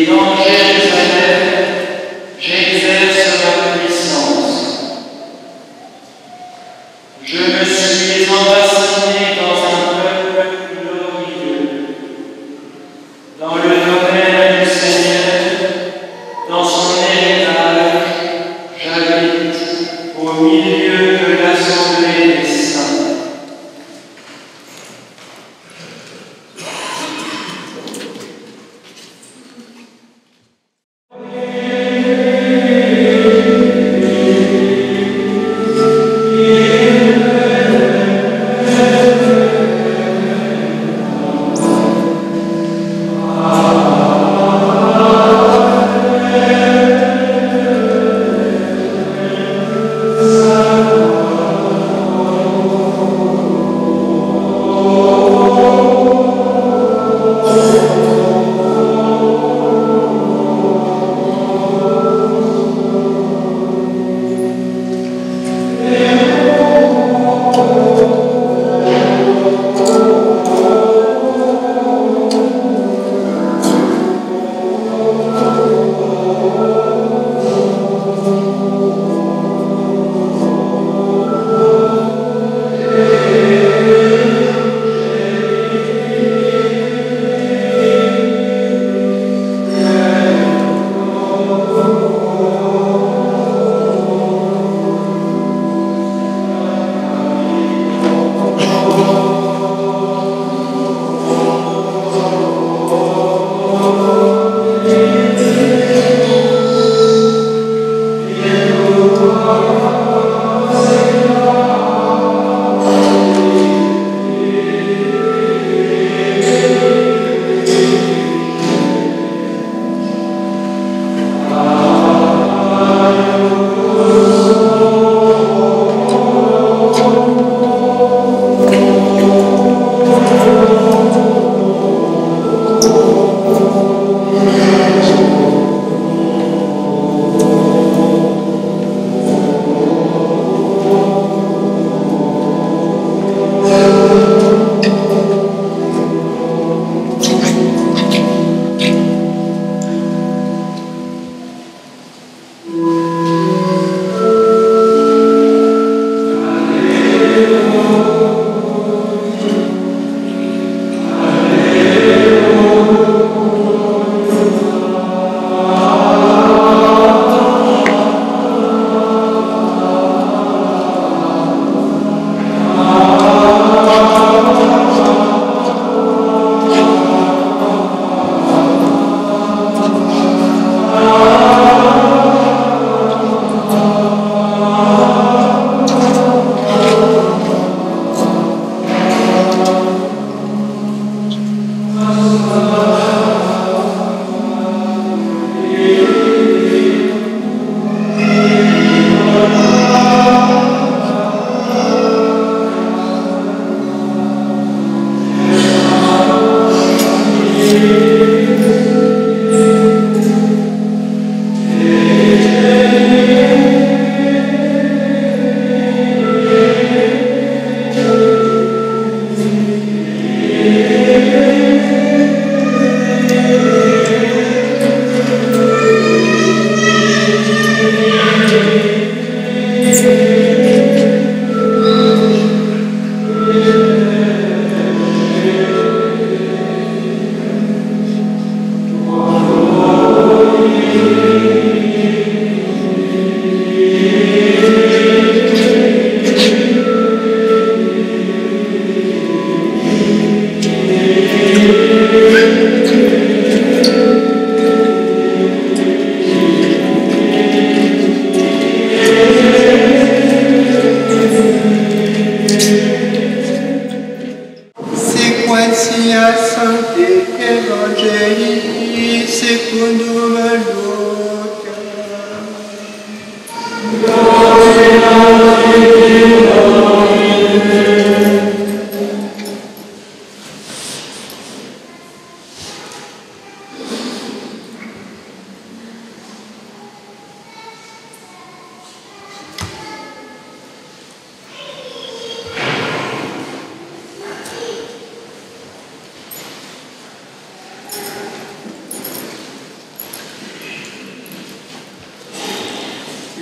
et dans Jérusalem, j'exerce ma puissance. Je me suis enraciné dans un peuple glorieux, dans le domaine du Seigneur, dans son héritage, j'habite au milieu de l'assemblée des saints.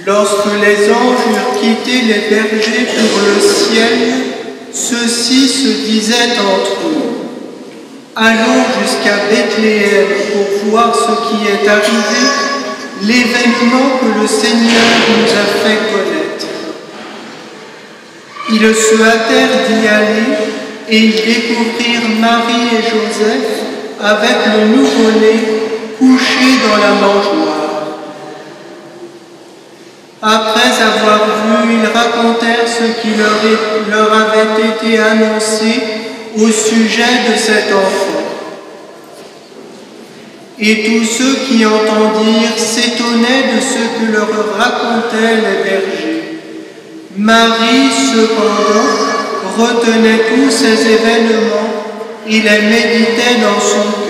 Lorsque les anges eurent quitté les bergers pour le ciel, ceux-ci se disaient entre eux: allons jusqu'à Bethléem pour voir ce qui est arrivé, l'événement que le Seigneur nous a fait connaître. Ils se hâtèrent d'y aller et ils découvrirent Marie et Joseph avec le nouveau-né couché dans la mangeoire. Après avoir vu, ils racontèrent ce qui leur avait été annoncé au sujet de cet enfant. Et tous ceux qui entendirent s'étonnaient de ce que leur racontaient les bergers. Marie, cependant, retenait tous ces événements et les méditait dans son cœur.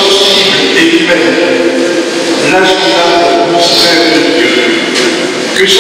Que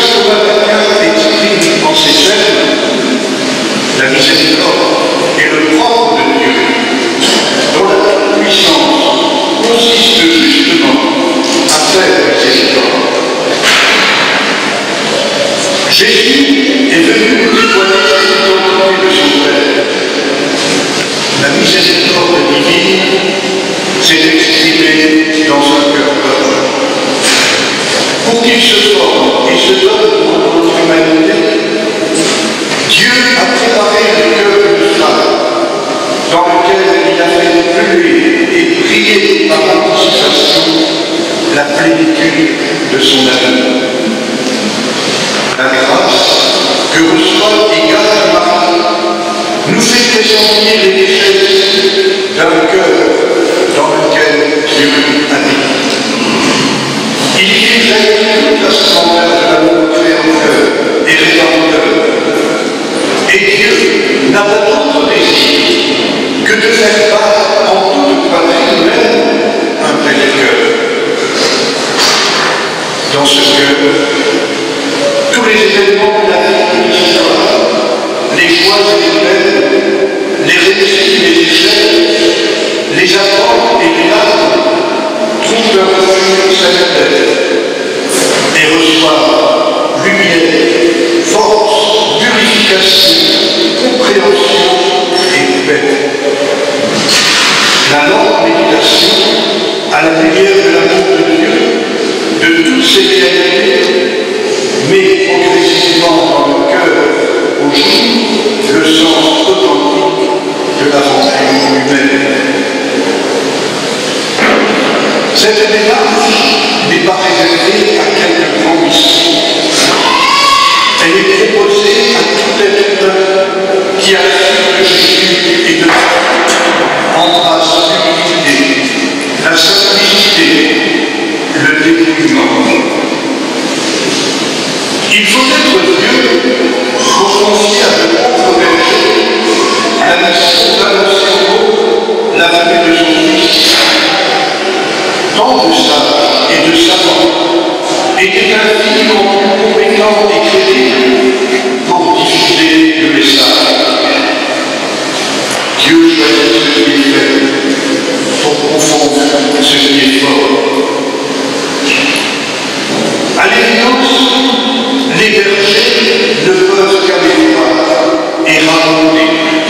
un refuge salutaire et reçoivent lumière, force, purification, compréhension et paix. La longue méditation à la lumière de l'amour de Dieu, de toutes ses réalités, met progressivement dans le cœur au jour le sens authentique de l'aventure humaine. Cette démarche n'est pas réservée à quelques grands missions. Elle est proposée à tout être humain qui a la suite de Jésus et de embrasse l'humilité, la simplicité, le dévouement. Il faut être Dieu pour confier à de propres bergers la mission d'annoncer au monde la venue de son Fils. Tant de sages et de savants étaient infiniment plus compétents et crédibles pour diffuser le message. Dieu choisit ce qui est faible pour confondre ce qui est fort. À l'évidence, les bergers ne peuvent qu'aller voir et raconter.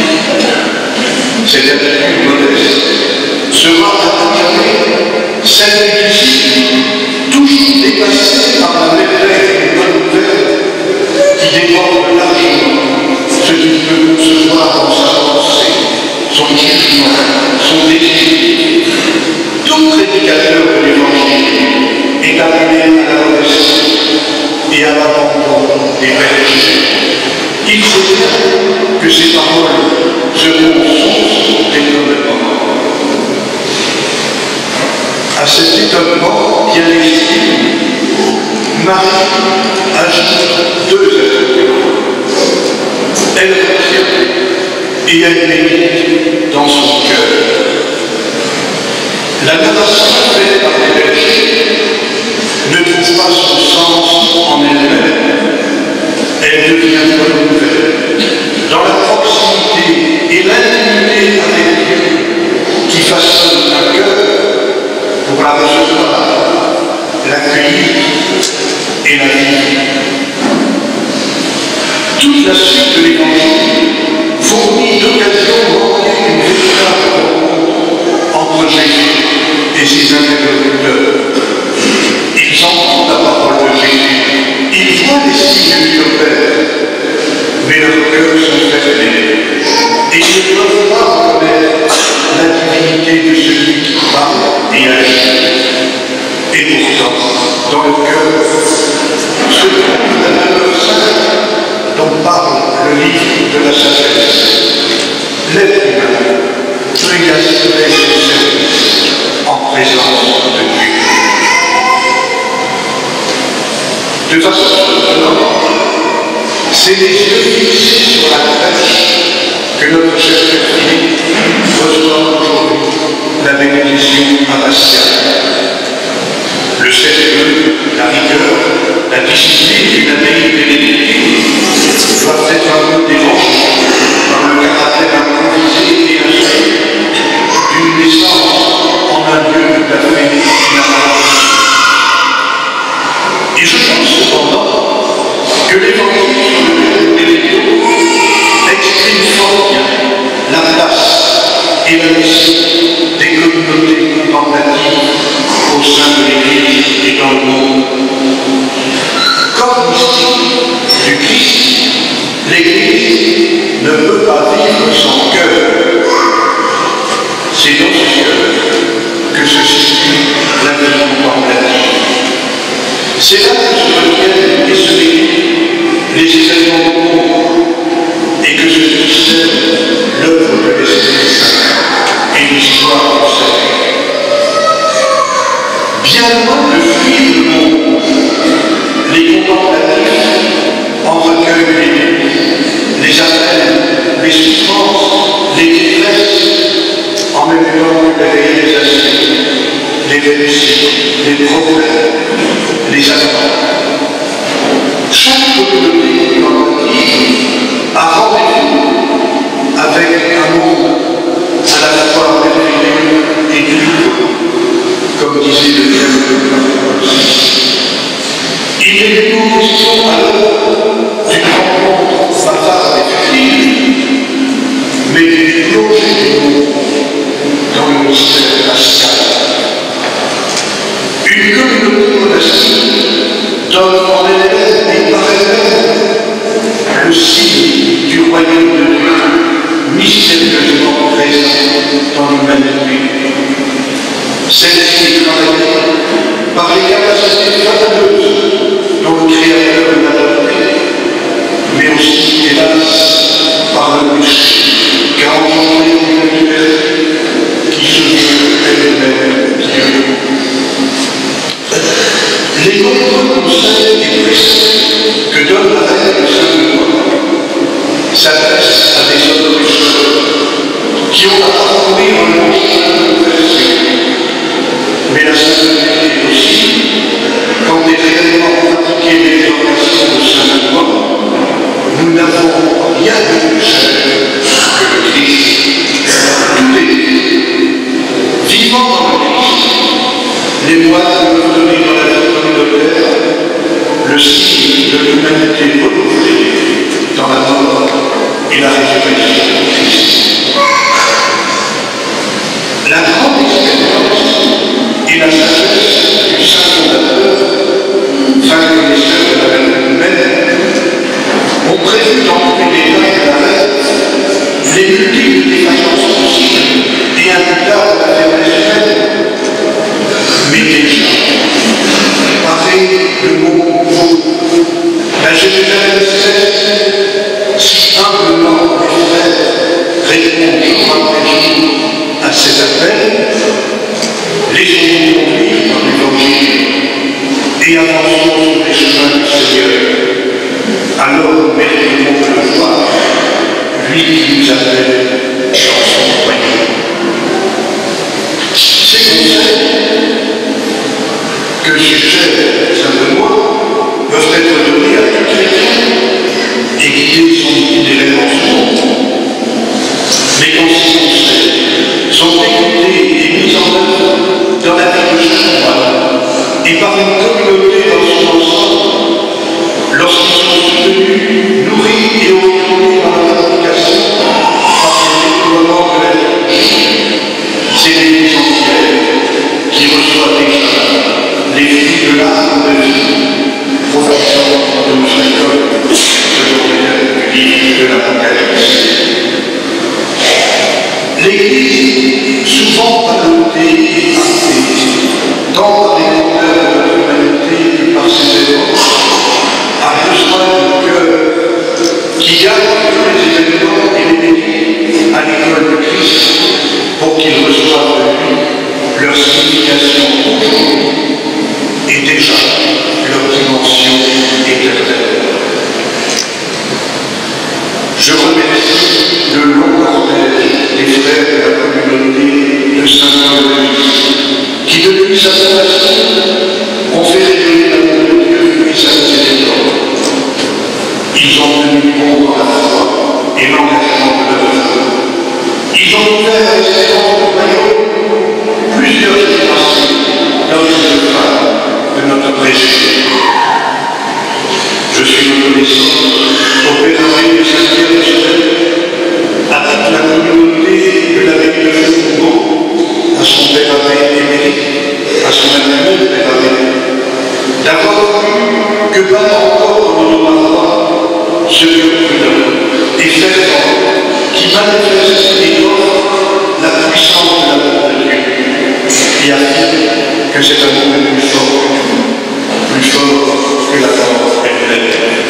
Cette attitude modeste sera accompagnée celle des disciples, toujours dépassés par la merveille d'une bonne nouvelle qui déborde largement ce qu'il peut concevoir dans sa pensée, son jugement, son désir. Tout prédicateur de l'Évangile est appelé à la modestie et à l'abandon des bergers. Il faut bien que ces paroles seront source d'étonnement. À cet étonnement bien légitime, Marie ajoute deux attributs. Elle retient et elle médite dans son cœur. La narration faite par les bergers ne trouve pas son sens en elle-même. Elle devient bonne nouvelle dans la proximité et l'intimité avec Dieu qui façonne un cœur pour la recevoir, l'accueillir et la vivre. Toute la suite de l'Évangile fournit d'occasions manquées une véritable rencontre entre Jésus et ses interlocuteurs. Ils entendent la parole de Jésus, ils voient les signes qu'il opère, mais leurs cœurs sont fermés et ils ne peuvent pas reconnaître la divinité de celui qui parle et agit. Et pourtant, dans le cœur, se trouve la demeure sainte dont parle le livre de la sagesse. L'être humain peut y assurer son service en présence de Dieu. De façon surprenante, c'est les yeux fixés sur la crèche que notre cher Père Philippe reçoit aujourd'hui la bénédiction abbatiale. Le sérieux, la rigueur, la discipline d'une abbaye bénédictine doivent être un peu dérangés par le caractère improvisé et insolite d'une naissance en un lieu tout à fait inattendu. Et je pense cependant que l'Évangile sur lequel nous méditons exprime fort bien la place et la mission des communautés contemplatives au sein de l'Église et dans le monde. Comme mystique du Christ, l'Église ne peut pas vivre sans cœur. C'est dans ce cœur que se situe la vie contemplative. C'est là que se retiennent et se méditent les événements du monde et que se succède l'œuvre de l'Esprit Saint et l'histoire du salut. Bien loin de fuir le monde, les contemplatifs en recueillent les appels, les souffrances, les détresses, en même temps que les réalisations, les réussites, les problèmes, les attentes. Chaque communauté contemplative a rendez-vous avec un monde à la fois merveilleux et douloureux, comme disait le Celle-ci est travaillée par les capacités fabuleuses dont le Créateur l'a donné, mais aussi, hélas, par le péché, car engendré l'humanité qui se veut elle-même Dieu. Les nombreux conseils et préceptes que donne la reine de Saint-Benoît s'adressent à des hommes pécheurs qui ont à parcourir un long chemin de conversion. Mais la sainteté est possible quand est réellement pratiquée l'exhortation de Saint-Benoît. Nous n'avons rien de plus cher que le Christ. Tout est vivant dans le Christ. Les moines peuvent donner dans la vie communautaire le signe de l'humanité renouvelée dans la mort et la résurrection du Christ. La grande expérience et la sagesse du saint fondateur, fin connaisseur de la vertu humaine, ont prévu d'enlever les mains de la reine les multiples défaillances possibles et imputables à la faiblesse humaine. Mais déjà, pareil le mot nouveau, la Jérusalem céleste, si humblement les frères répondent jour après jour à cet appel, laissons-nous conduire par l'Évangile et avançons sur les chemins du Seigneur. Alors nous mériterons de le voir, lui qui nous appelle dans son royaume. Ces conseils que suggère Saint-Benoît peuvent être donnés à tout chrétien et guider son itinéraire en ce monde. Mais quand ces conseils sont écoutés et mis en œuvre dans la vie de chaque moine et par une communauté dans son ensemble, lorsqu'ils sont soutenus, nourris et orientés dans la pratication par le déploiement de la liturgie, c'est l'Église entière qui reçoit déjà les fruits de l'arbre de vie, provenant de notre école, selon le livre de l'Apocalypse. L'Église, souvent palotée et harpée, tant par les leaders de l'humanité que par ses événements, a besoin de cœur qui garde tous les événements et les bénis à l'école de Christ pour qu'ils reçoivent de lui leur signification aujourd'hui et déjà leur dimension éternelle. Je remercie le long cortège des frères de la communauté de Saint-Jean-de-Luz qui, depuis sa fondation, ont fait rayonner l'amour de Dieu et sa miséricorde. Ils ont tenu bon dans la foi et l'engagement de leur œuvre. Ils ont ouvert à l'espérance du royaume plusieurs générations d'hommes et de femmes de notre précieux. Je suis reconnaissant au Père Abbé de Saint-Pierre de Sorel, à toute la communauté de l'abbaye de Foucault, à son Père Abbé émérite, à son ami Père Abbé, d'avoir vu que pas encore dans nos parois ce Dieu prudent et fervent qui manifeste et offre la puissance de l'amour de Dieu et affirme que cet amour est plus fort que tout, plus fort que la mort elle-même.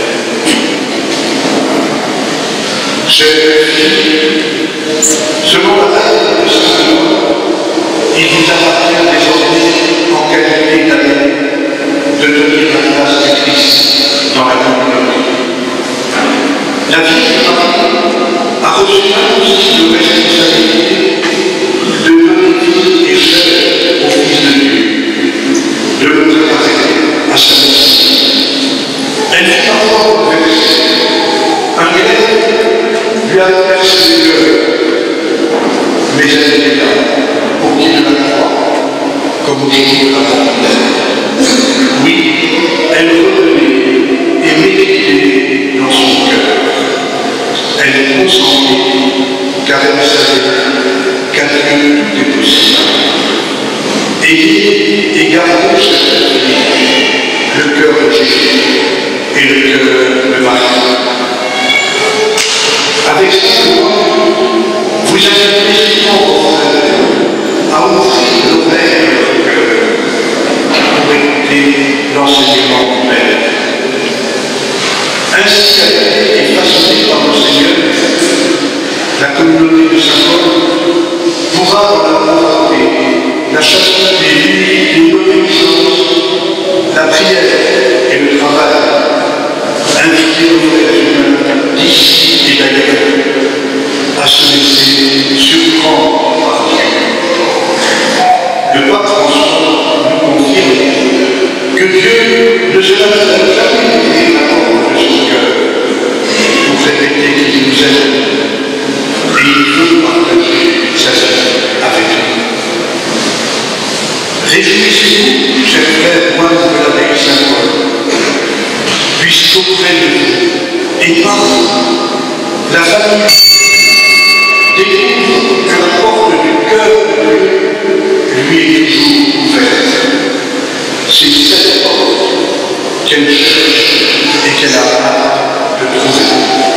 Chers filles, selon la règle de Saint-Benoît, il vous appartient désormais, en qualité d'amis, de tenir la place de Christ dans la communauté. La Vierge Marie a reçu aussi de responsabilité de donner vie et chair au Fils de Dieu, de le préparer à sa mission. Elle fut parfois bouleversée. Un glaive lui a percé les cœurs, mais elle était là pour qu'il la croie, comme au jour de la mort. Oui, elle revenait et méditait dans son cœur. Elle consentait, car elle savait qu'à Dieu tout est possible. Ayez et gardez le cœur de Jésus et le cœur de Marie. Avec ce mois, vous invitez souvent vos frères à ouvrir l'oreille cela n'a jamais été l'amour de son cœur pour répéter qu'il nous aime et il veut partager sa vie avec nous. Réjouissez-vous, chers frères, moi de l'avec Saint-Paul, puisqu'auprès de vous et par vous, la famille découvre que la porte du cœur de Dieu lui est toujours ouverte. C'est cette porte qu'elle cherche et qu'elle a hâte de trouver.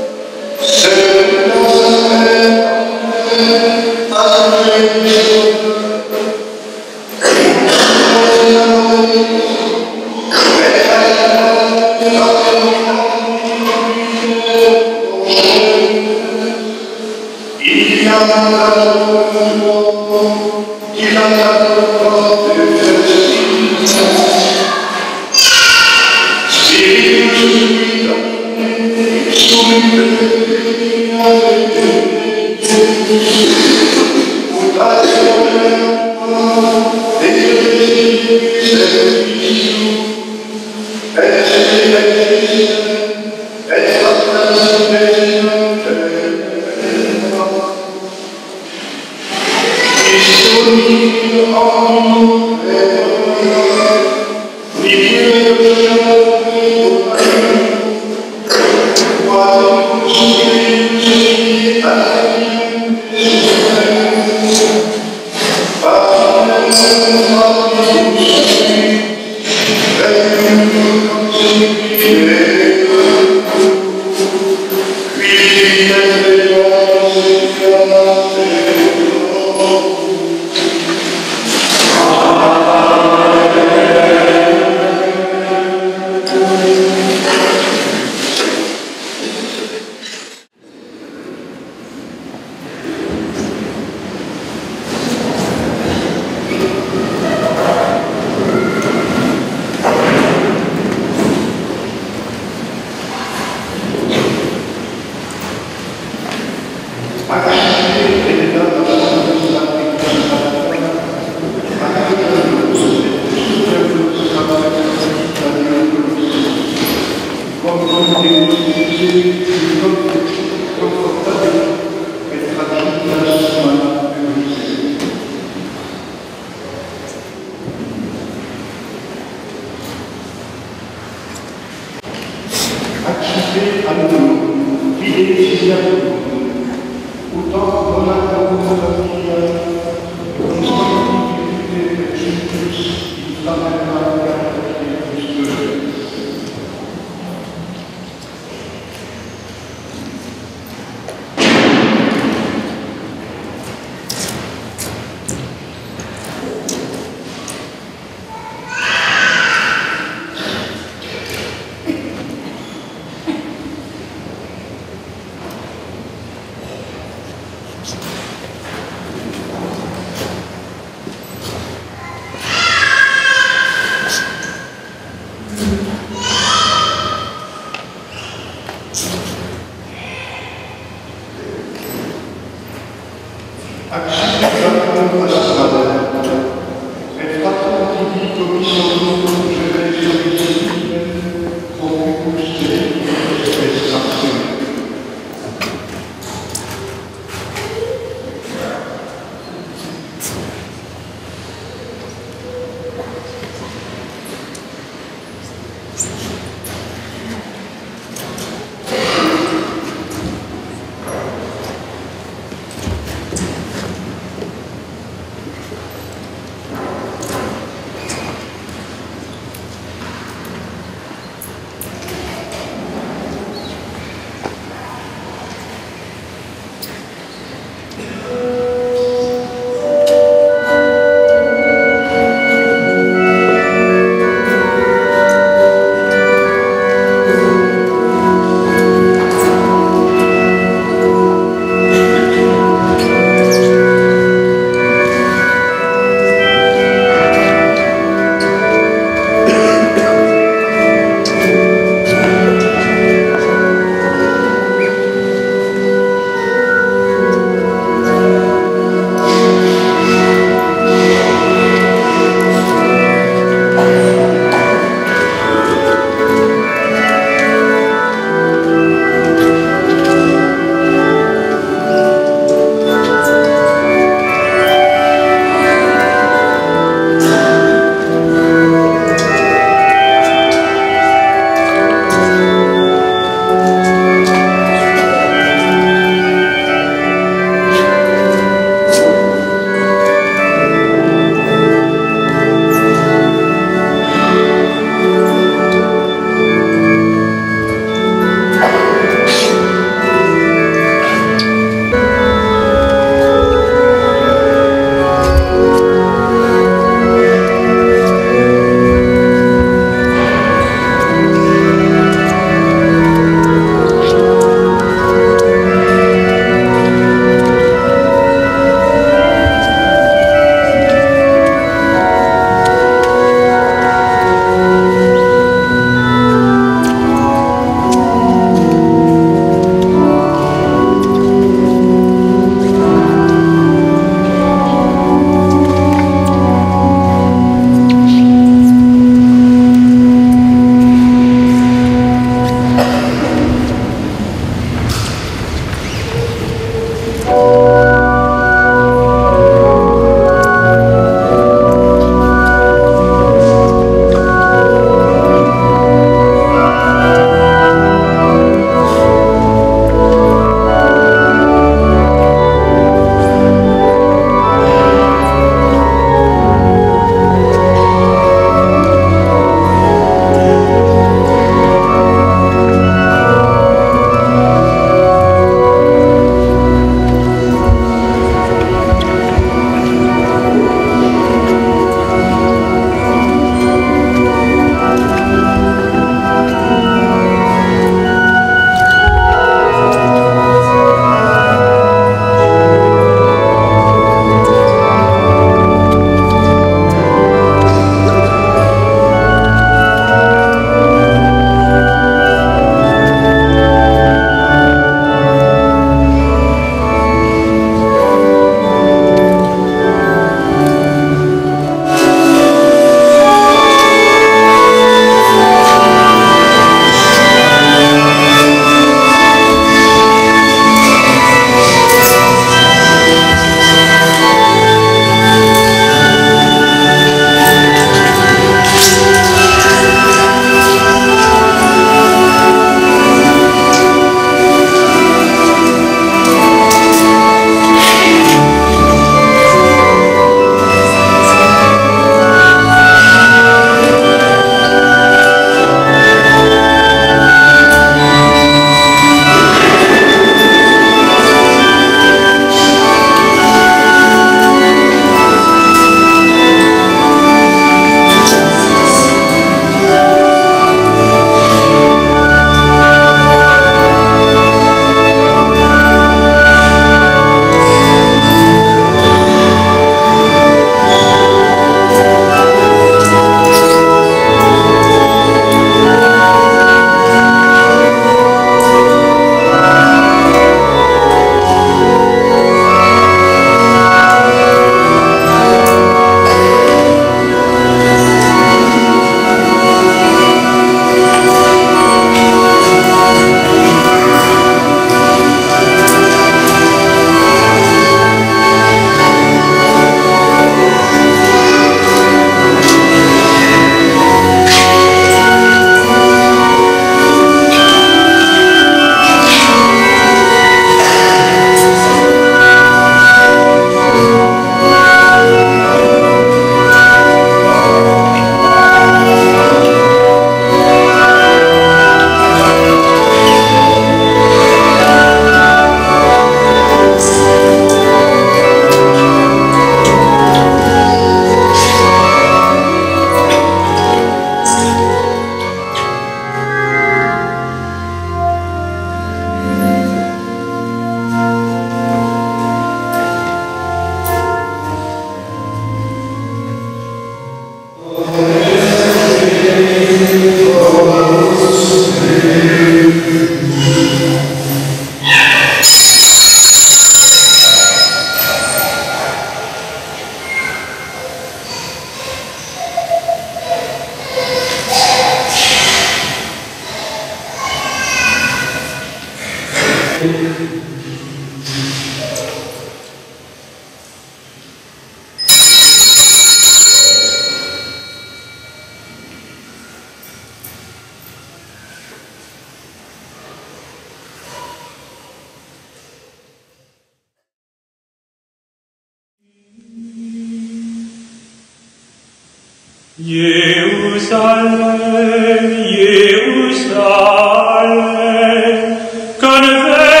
Jerusalem, Jerusalem, converge